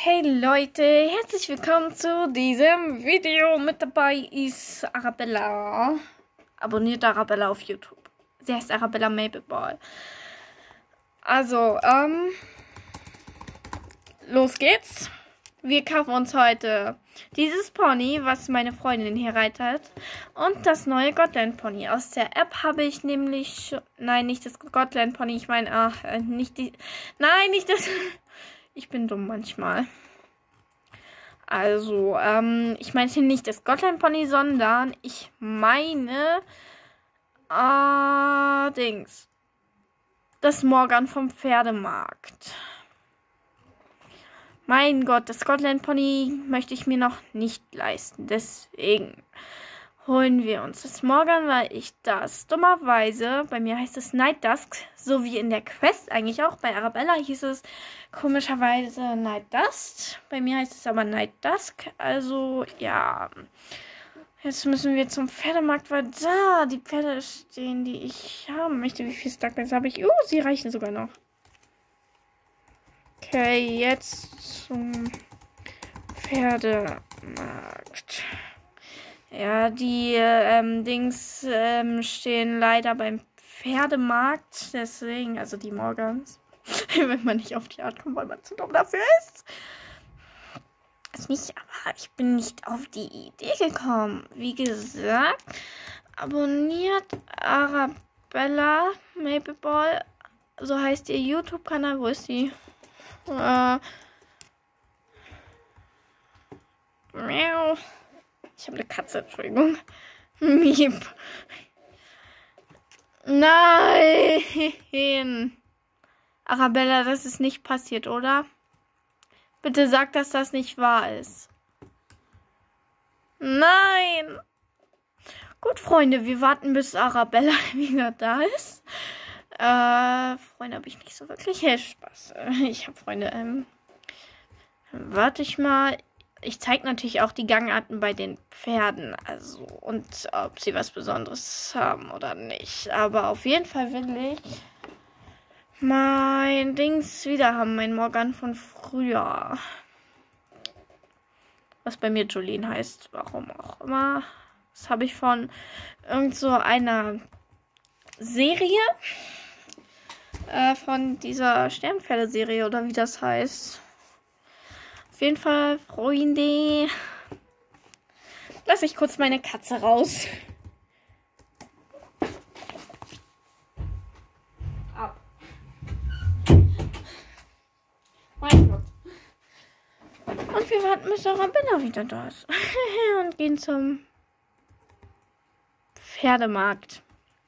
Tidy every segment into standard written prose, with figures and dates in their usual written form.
Hey Leute, herzlich willkommen zu diesem Video. Mit dabei ist Arabella. Abonniert Arabella auf YouTube. Sie heißt Arabella Mapleball. Also, los geht's. Wir kaufen uns heute dieses Pony, was meine Freundin hier reitet. Und das neue Gotland Pony. Aus der App habe ich nämlich... Nein, nicht das Gotland Pony. Ich meine, nicht die... Nein, nicht das... Ich bin dumm manchmal. Also, ich meinte nicht das Gotland Pony, sondern ich meine... Das Morgan vom Pferdemarkt. Mein Gott, das Gotland Pony möchte ich mir noch nicht leisten. Deswegen holen wir uns das Morgan, weil ich das dummerweise, bei mir heißt es Night Dusk, so wie in der Quest eigentlich auch. Bei Arabella hieß es komischerweise Night Dust. Bei mir heißt es aber Night Dusk. Also, ja. Jetzt müssen wir zum Pferdemarkt, weil da die Pferde stehen, die ich haben möchte. Wie viele Stuckmans habe ich? Sie reichen sogar noch. Okay, jetzt zum Pferdemarkt. Ja, die Dings stehen leider beim Pferdemarkt. Deswegen, also die Morgans. Wenn man nicht auf die Art kommt, weil man zu dumm dafür ist. Aber ich bin nicht auf die Idee gekommen. Wie gesagt, abonniert Arabella Mapleball. So heißt ihr YouTube-Kanal. Wo ist die? Miau. Ich habe eine Katze, Entschuldigung. Miep. Nein. Arabella, das ist nicht passiert, oder? Bitte sag, dass das nicht wahr ist. Nein. Gut, Freunde, wir warten, bis Arabella wieder da ist. Freunde habe ich nicht so wirklich. Hey, Spaß. Ich habe Freunde. Warte ich mal. Ich zeige natürlich auch die Gangarten bei den Pferden. Also, und ob sie was Besonderes haben oder nicht. Aber auf jeden Fall will ich mein Dings wieder haben. Mein Morgan von früher. Was bei mir Jolene heißt. Warum auch immer. Das habe ich von irgend so einer Serie. Von dieser Sternpferde-Serie oder wie das heißt. Auf jeden Fall, Freunde. Lass ich kurz meine Katze raus. Ab. Mein Gott. Und wir warten, bis Arabella wieder da ist. Und gehen zum Pferdemarkt.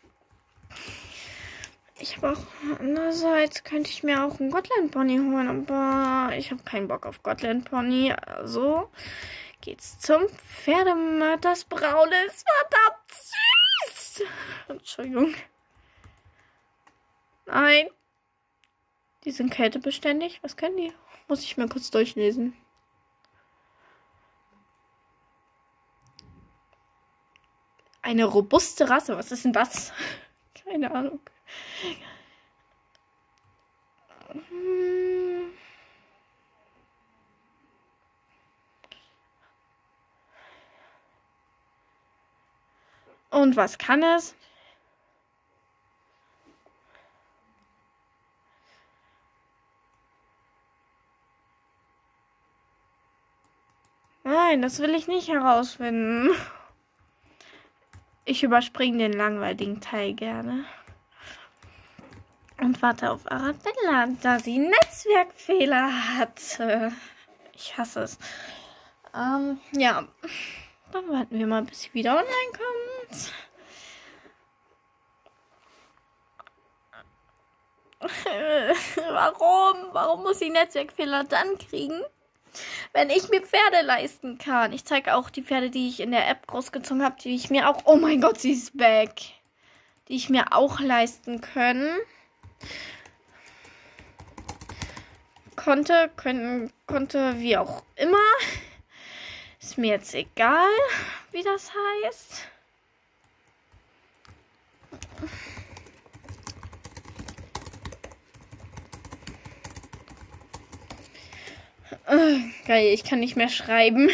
Ich habe auch, andererseits könnte ich mir auch einen Gotland Pony holen, aber ich habe keinen Bock auf Gotland Pony. Also geht's zum Pferdemarkt. Das Braune ist verdammt süß. Entschuldigung. Nein. Die sind kältebeständig. Was können die? Muss ich mal kurz durchlesen. Eine robuste Rasse. Was ist denn das? Keine Ahnung. Und was kann es? Nein, das will ich nicht herausfinden. Ich überspringe den langweiligen Teil gerne. Und warte auf Arabella, da sie Netzwerkfehler hat. Ich hasse es. Ja. Dann warten wir mal, bis sie wieder online kommt. Warum? Warum muss sie Netzwerkfehler dann kriegen, wenn ich mir Pferde leisten kann? Ich zeige auch die Pferde, die ich in der App großgezogen habe, die ich mir auch... Oh mein Gott, sie ist back. Die ich mir auch leisten können. Konnte, wie auch immer. Ist mir jetzt egal, wie das heißt. Geil, ich kann nicht mehr schreiben.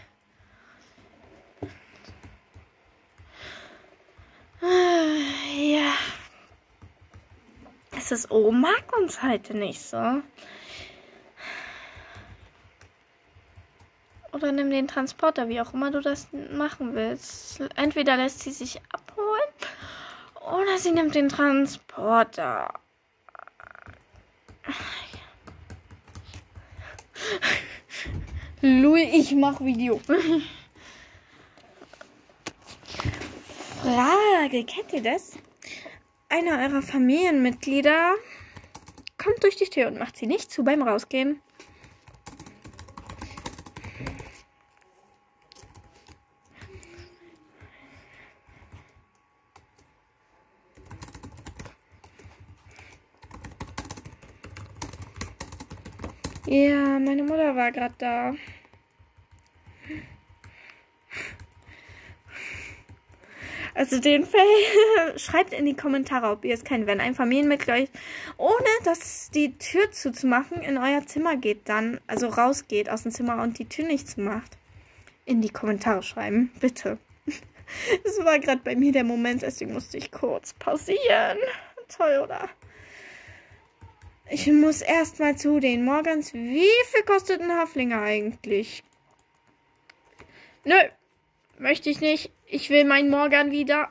Ja. SSO mag uns heute nicht so. Oder nimm den Transporter, wie auch immer du das machen willst. Entweder lässt sie sich abholen oder sie nimmt den Transporter. Lul, ich mach Video. Frage, kennt ihr das? Einer eurer Familienmitglieder kommt durch die Tür und macht sie nicht zu beim Rausgehen. Ja, meine Mutter war gerade da. Also den Fall, schreibt in die Kommentare, ob ihr es kennt, wenn ein Familienmitglied, ohne dass die Tür zuzumachen, in euer Zimmer geht dann, also rausgeht aus dem Zimmer und die Tür nicht zumacht. In die Kommentare schreiben, bitte. Das war gerade bei mir der Moment, deswegen musste ich kurz pausieren. Toll, oder? Ich muss erstmal zu den Morgans. Wie viel kostet ein Haflinger eigentlich? Nö, möchte ich nicht. Ich will meinen Morgan wieder.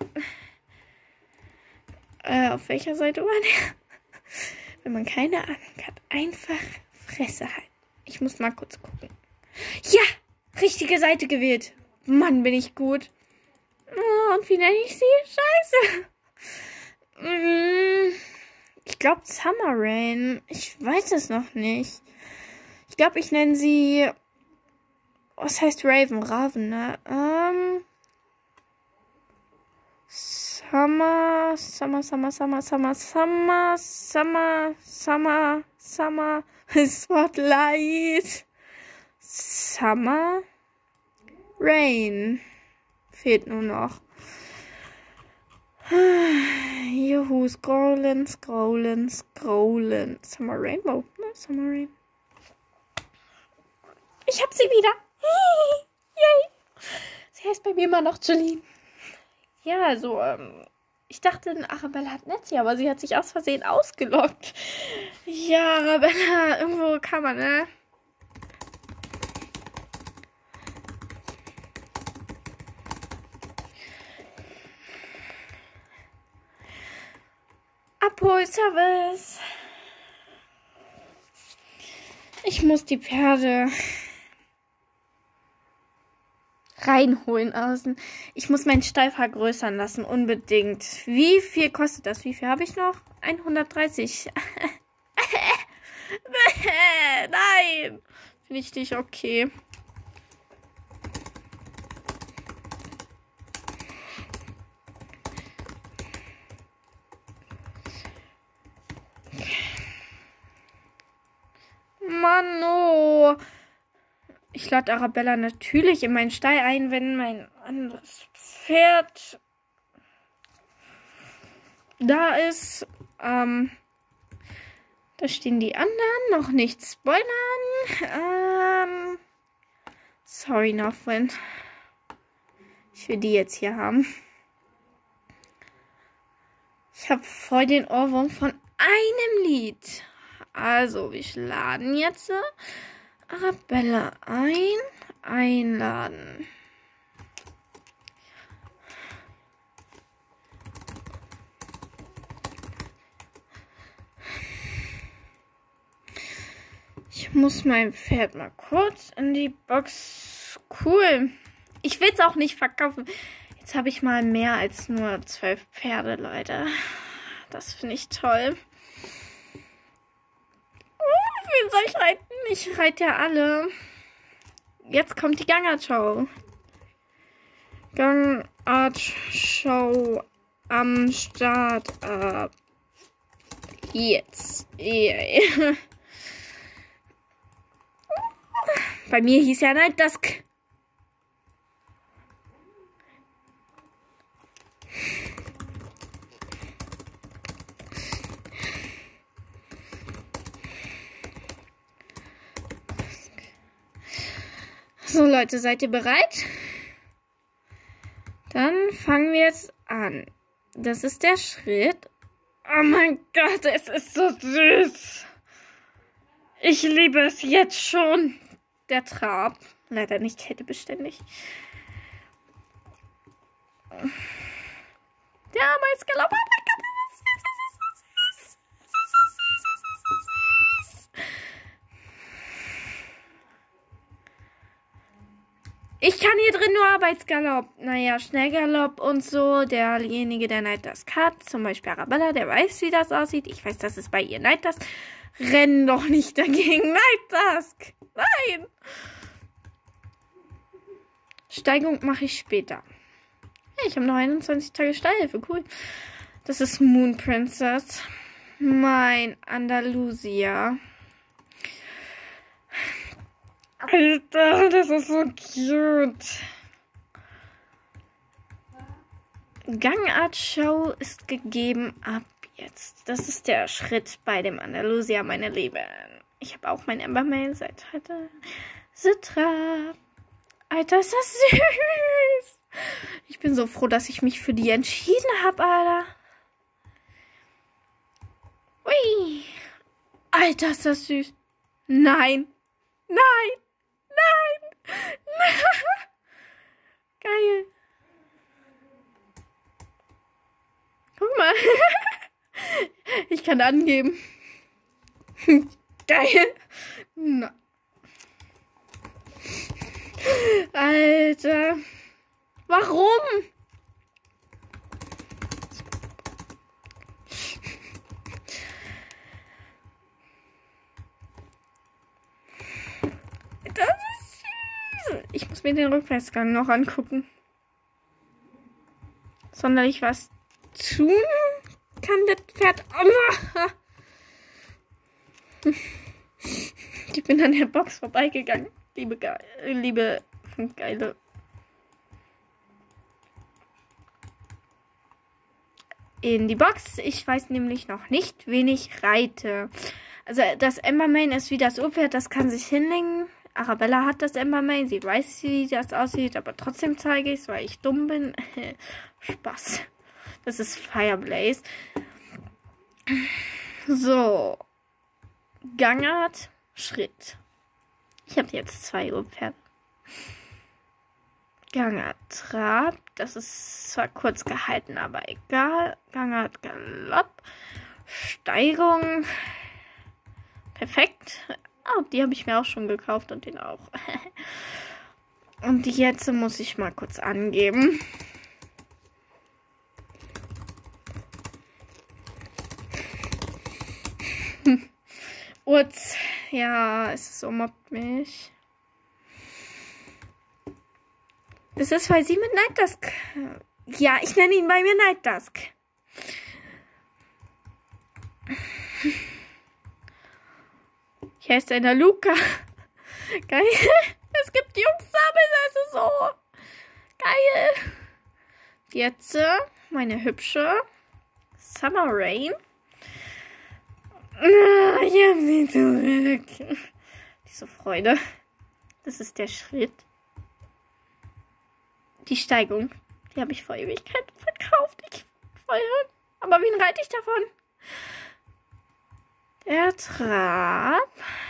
Auf welcher Seite war der? Wenn man keine Ahnung hat, einfach Fresse halten. Ich muss mal kurz gucken. Ja, richtige Seite gewählt. Mann, bin ich gut. Oh, und wie nenne ich sie? Scheiße. Ich glaube Summer Rain. Ich weiß es noch nicht. Ich glaube, ich nenne sie... Was heißt Raven? Raven, ne? Summer Spotlight. Summer Rain. Fehlt nur noch. Juhu, scrollen. Summer Rainbow, ne? Summer Rain. Ich hab sie wieder. Yay. Sie heißt bei mir immer noch Jolene. Ja, also, ich dachte, Arabella hat Netzi, aber sie hat sich aus Versehen ausgeloggt. Ja, Arabella, irgendwo kann man, ne? Abholservice. Ich muss die Pferde reinholen außen. Ich muss meinen Stall vergrößern lassen, unbedingt. Wie viel kostet das? Wie viel habe ich noch? 130. Nein. Finde ich nicht okay. Mann, oh. Ich lade Arabella natürlich in meinen Stall ein, wenn mein anderes Pferd da ist. Da stehen die anderen. Noch nicht spoilern. Sorry, Northwind. Ich will die jetzt hier haben. Ich habe voll den Ohrwurm von einem Lied. Also, wir laden jetzt Arabella ein. Einladen. Ich muss mein Pferd mal kurz in die Box. Cool. Ich will es auch nicht verkaufen. Jetzt habe ich mal mehr als nur 12 Pferde, Leute. Das finde ich toll. Wen soll ich reiten? Ich reite ja alle. Jetzt kommt die Gangart-Show. Gangart-Show am Start ab. Jetzt. Yeah. Bei mir hieß ja Night Dusk. So, Leute, seid ihr bereit? Dann fangen wir jetzt an. Das ist der Schritt. Oh mein Gott, es ist so süß. Ich liebe es jetzt schon. Der Trab. Leider nicht kältebeständig. Der Arbeitsgalopp. Oh mein Gott, das ist so süß. Das ist so süß. Das ist so süß. Ich kann hier drin nur Arbeitsgalopp. Naja, Schnellgalopp und so. Derjenige, der Night Dusk hat, zum Beispiel Arabella, der weiß, wie das aussieht. Ich weiß, das ist bei ihr Night Dusk. Renn doch nicht dagegen. Night Dusk. Nein. Steigung mache ich später. Hey, ich habe noch 21 Tage Steilhilfe. Cool. Das ist Moon Princess. Mein Andalusia. Alter, das ist so cute. Gangart Show ist gegeben ab jetzt. Das ist der Schritt bei dem Andalusia, meine Lieben. Ich habe auch mein Embermail seit heute. Citra. Alter, ist das süß. Ich bin so froh, dass ich mich für die entschieden habe, Alter. Ui. Alter, ist das süß. Nein. Nein. Nein. Geil. Guck mal. Ich kann angeben. Geil. Na. Alter. Warum? Das ist süß. Ich muss mir den Rückwärtsgang noch angucken. Sonderlich was tun kann das Pferd. Ich bin an der Box vorbeigegangen. Liebe geile. In die Box. Ich weiß nämlich noch nicht, wen ich reite. Also das Embermain ist wie das Urpferd, das kann sich hinlegen. Arabella hat das Embermain, sie weiß, wie das aussieht, aber trotzdem zeige ich es, weil ich dumm bin. Spaß. Das ist Fireblaze. So. Gangart, Schritt. Ich habe jetzt 2 Urpferde. Gangart, Trab. Das ist zwar kurz gehalten, aber egal. Gangart, Galopp. Steigung. Perfekt. Oh, die habe ich mir auch schon gekauft und den auch. Und jetzt muss ich mal kurz angeben. Urz. Ja, es mobbt mich. Das ist, weil sie mit Night Dusk. Ja, ich nenne ihn bei mir Night Dusk. Hier ist einer Luca. Geil. Es gibt Jungsamen, das ist so geil. Jetzt meine hübsche Summer Rain. Ich hab sie zurück. Diese Freude. Das ist der Schritt. Die Steigung. Die habe ich vor Ewigkeit verkauft. Ich voll. Aber wen reite ich davon? Der Trab.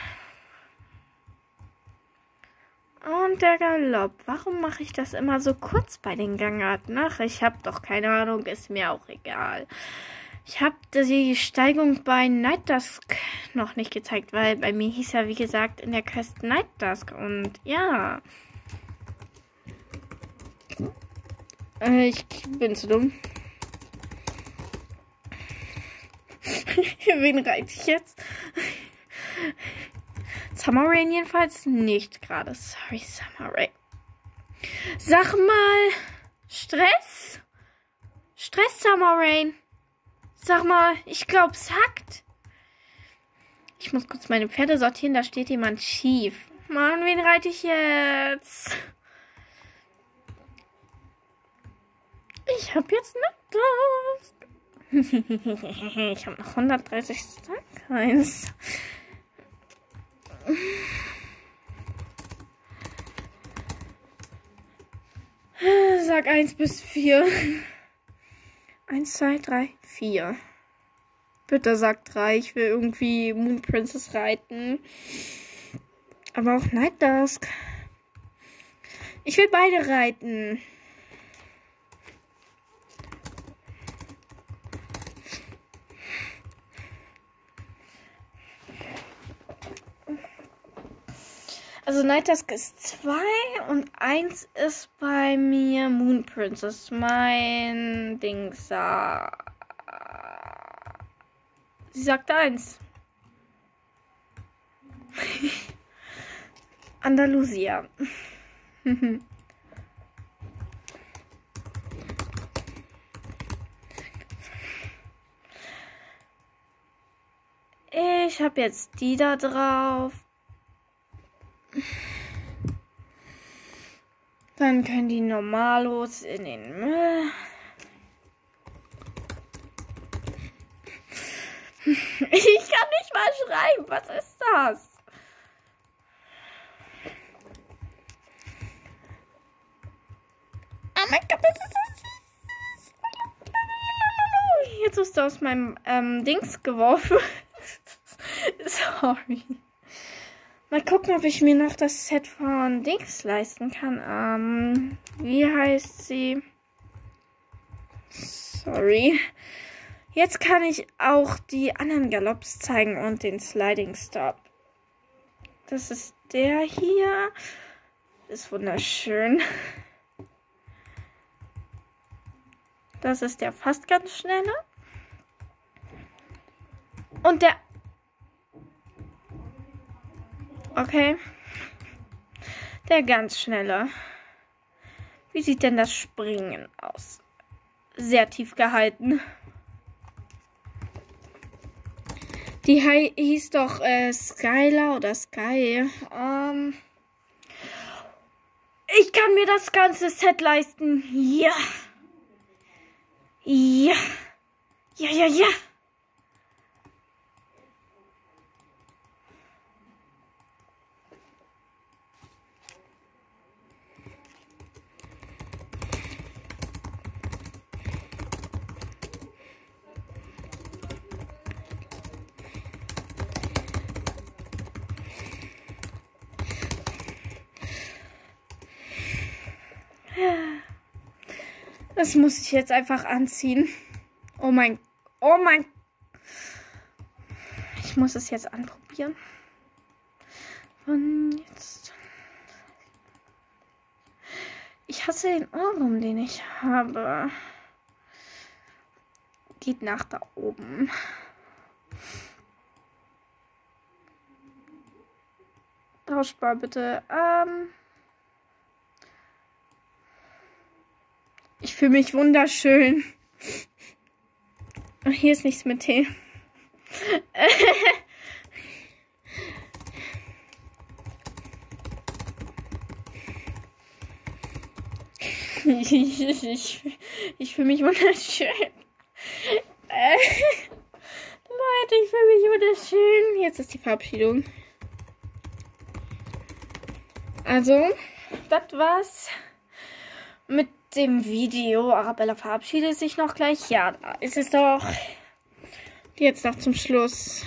Und der Galopp. Warum mache ich das immer so kurz bei den Gangarten? Ach, ich habe doch keine Ahnung. Ist mir auch egal. Ich habe die Steigung bei Night Dusk noch nicht gezeigt, weil bei mir hieß ja, wie gesagt, in der Quest Night Dusk. Und ja. Ich bin zu dumm. Wen reite ich jetzt? Summer Rain jedenfalls nicht gerade. Sorry, Summer Rain. Sag mal, Stress? Stress, Summer Rain. Sag mal, ich glaube, es hackt. Ich muss kurz meine Pferde sortieren, da steht jemand schief. Mann, wen reite ich jetzt? Ich habe jetzt Night Dusk. Ich habe noch 130 Starcoins. Bitte sag 1 bis 4. 1, 2, 3, 4. Bitte sag 3. Ich will irgendwie Moon Princess reiten. Aber auch Night Dusk. Ich will beide reiten. Also Night Dusk ist 2 und 1 ist bei mir Moon Princess. Mein Dings. Sie sagt 1. Andalusia. Ich habe jetzt die da drauf. Dann können die Normalos in den Müll. Ich kann nicht mal schreiben. Was ist das? Oh mein Gott, das ist so süß. Jetzt ist du aus meinem Dings geworfen. Sorry. Mal gucken, ob ich mir noch das Set von Dings leisten kann. Wie heißt sie? Sorry. Jetzt kann ich auch die anderen Galopps zeigen und den Sliding Stop. Das ist der hier. Ist wunderschön. Das ist der fast ganz schnelle. Und der... Okay. Der ganz schnelle. Wie sieht denn das Springen aus? Sehr tief gehalten. Die hieß doch Skylar oder Sky. Ich kann mir das ganze Set leisten. Ja. Ja. Ja, ja, ja. Das muss ich jetzt einfach anziehen. Oh mein. Ich muss es jetzt anprobieren. Und jetzt. Ich hasse den Ohrring, den ich habe. Geht nach da oben. Tauschbar bitte. Ich fühle mich wunderschön. Oh, hier ist nichts mit Tee. Ich fühle mich wunderschön. Leute, ich fühle mich wunderschön. Jetzt ist die Verabschiedung. Also, das war's mit dem Video. Arabella verabschiedet sich noch gleich. Ja, da ist es doch. Jetzt noch zum Schluss.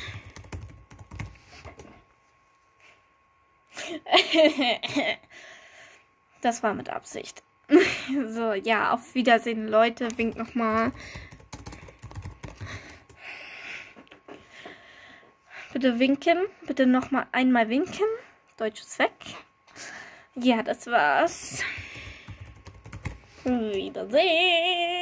Das war mit Absicht. So, ja, auf Wiedersehen, Leute. Wink nochmal. Bitte winken. Bitte nochmal einmal winken. Deutsch ist weg. Ja, das war's. Wiedersehen.